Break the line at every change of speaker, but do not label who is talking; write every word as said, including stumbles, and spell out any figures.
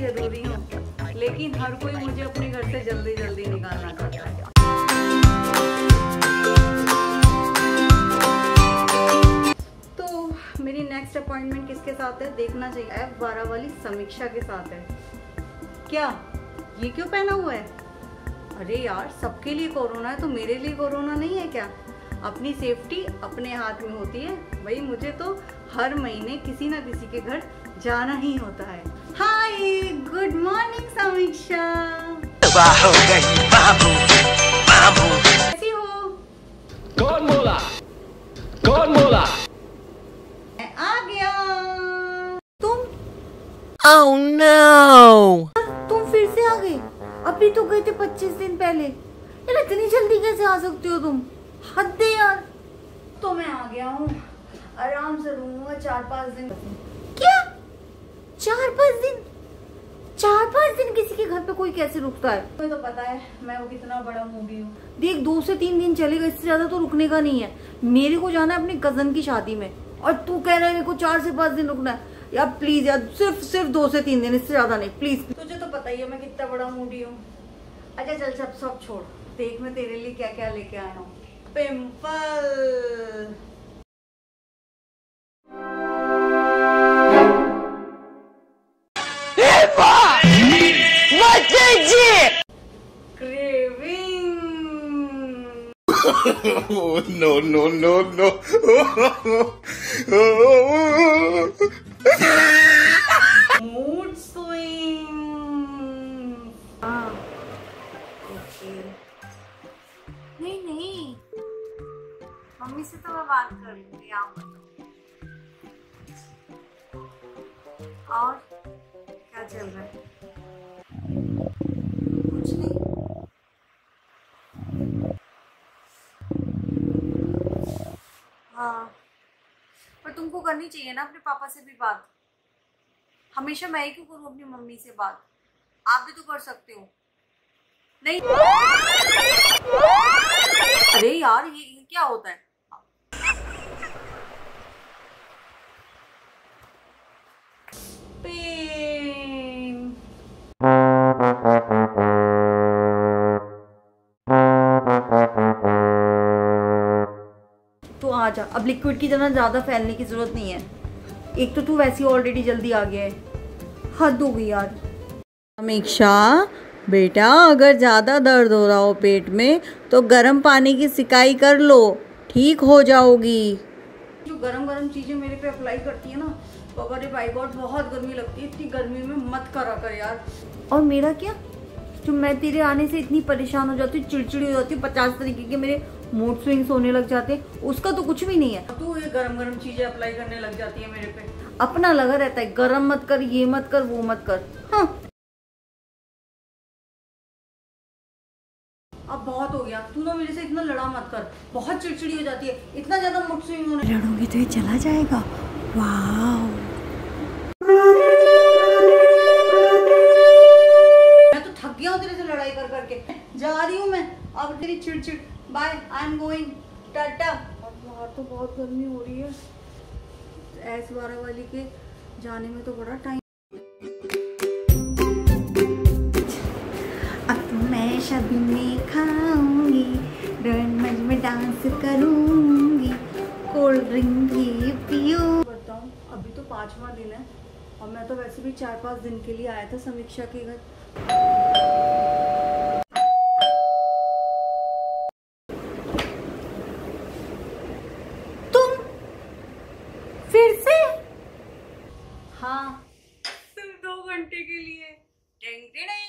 जरूरी हूँ, लेकिन हर कोई मुझे अपने घर से जल्दी जल्दी निकालना चाहता है। तो मेरी नेक्स्ट अपॉइंटमेंट किसके साथ है देखना चाहिए। एफ बारह वाली समीक्षा के साथ है। क्या ये क्यों पहना हुआ है? अरे यार, सबके लिए कोरोना है तो मेरे लिए कोरोना नहीं है क्या? अपनी सेफ्टी अपने हाथ में होती है। भाई मुझे तो हर महीने किसी ना किसी के घर जाना ही होता है। हाय, गुड मॉर्निंग समीक्षा। कैसी हो?
कौन बोला? कौन बोला?
मैं आ गया। तुम?
Oh no!
तुम फिर से आ गए? अभी तो गए थे पच्चीस दिन पहले। यार इतनी जल्दी कैसे आ सकते हो तुम? हद है यार। तो मैं आ गया हूँ, आराम से रहूंगा चार पाँच दिन। क्या चार पाँच दिन? चार पाँच दिन किसी के घर पे कोई कैसे रुकता है? तुम्हें तो पता है मैं वो कितना बड़ा मूवी हूँ। देख, दो से तीन दिन चलेगा, इससे ज्यादा तो रुकने का नहीं है। मेरे को जाना है अपने कजन की शादी में और तू कह रहा है मेरे को चार से पाँच दिन रुकना है। यार प्लीज यार, सिर्फ सिर्फ दो से तीन दिन, इससे ज्यादा नहीं प्लीज। तुझे तो पता ही है मैं कितना बड़ा मूडी हूँ। अच्छा चल, सब सब छोड़, देख मैं तेरे लिए क्या क्या लेके आया हूँ। Pimple. Craving.
no no no no
mood swing. हाँ ओके। नहीं नहीं, मम्मी से तो मैं बात कर लूंगी। आप बताओ और क्या चल रहा है? कुछ नहीं। हाँ, पर तुमको करनी चाहिए ना अपने पापा से भी बात। हमेशा मैं ही क्यों करूँ अपनी मम्मी से बात? आप भी तो कर सकते हो। नहीं अरे यार, ये, ये क्या होता है? पेन। तो आ जा, अब लिक्विड की तरह ज्यादा फैलने की जरूरत नहीं है। एक तो तू वैसे ही ऑलरेडी जल्दी आ गया है, हद हो गई यार। समीक्षा बेटा, अगर ज़्यादा दर्द हो रहा हो पेट में तो गर्म पानी की सिकाई कर लो, ठीक हो जाओगी। जो गरम गरम चीज़ें मेरे पे अप्लाई करती है ना, बाबा रे बाई गॉड, बहुत गर्मी लगती है। इतनी गर्मी में मत करा कर यार। और मेरा क्या, जो मैं तेरे आने से इतनी परेशान हो जाती हूँ, चिड़चिड़ी हो जाती हूँ, पचास तरीके के मेरे मूड स्विंग्स होने लग जाते हैं, उसका तो कुछ भी नहीं है। तू ये गरम गरम चीजें अप्लाई करने लग जाती है मेरे पे। अपना लगा रहता है, गरम मत कर, ये मत कर, वो मत कर। हाँ अब बहुत हो गया, तू ना मेरे से इतना लड़ा मत कर, बहुत चिड़चिड़ी हो जाती है। इतना ज्यादा मूड स्विंग होने लड़ोगी तो ये चला जाएगा। वाह, मैं तो थक गया हूँ तेरे से लड़ाई कर करके। जा रही हूँ मैं अब, तेरी चिड़चिड़। Bye, I am going, tata. बाहर तो बहुत गर्मी हो रही है। एस बारह वाली के जाने में तो बड़ा टाइम। अब तो मैं शादी में खाऊंगी, रंगमंच में डांस करूंगी, कोल्ड ड्रिंक भी पियो। बताऊं, अभी तो पांचवा दिन है और मैं तो वैसे भी चार पांच दिन के लिए आया था समीक्षा के घर। तुम फिर से? हाँ, सिर्फ दो घंटे के लिए। टेंग टेंग।